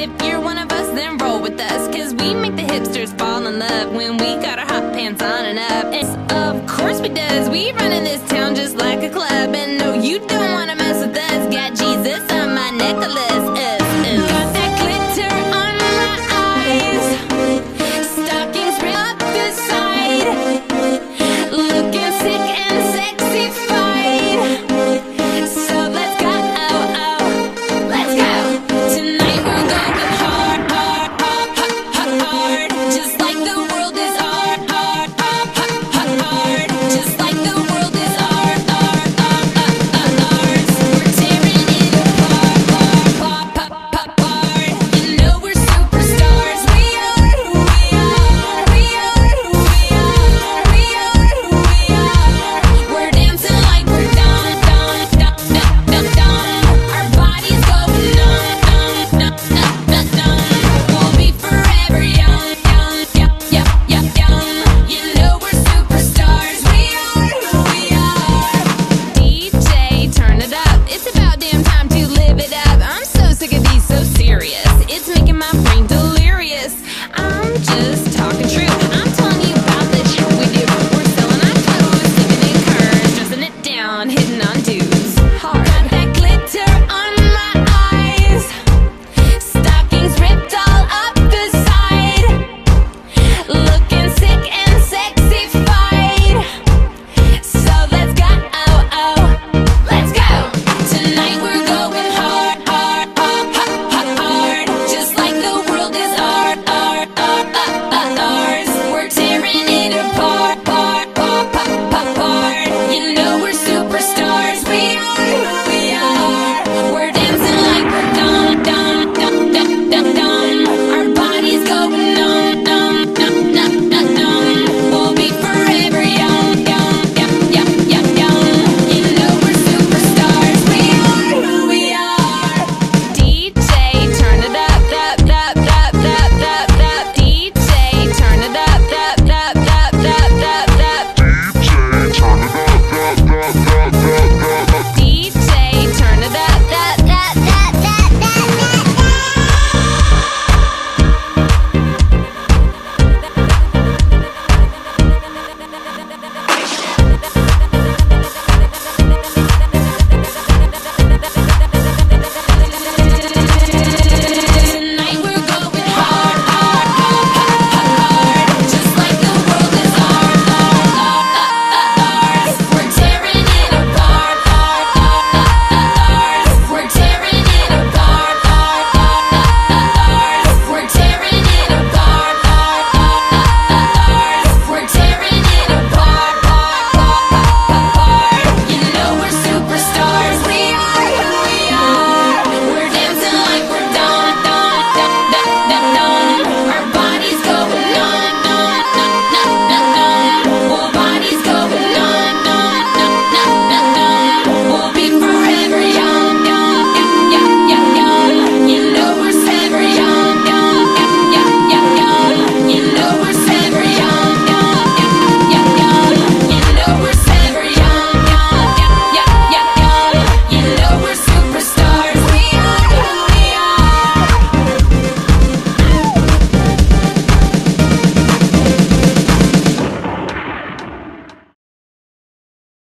If you're one of us, then roll with us, cause we make the hipsters fall in love when we got our hot pants on and up. And of course we does, we run in this town just like a club. And no, you don't wanna mess with us, got Jesus on my necklace.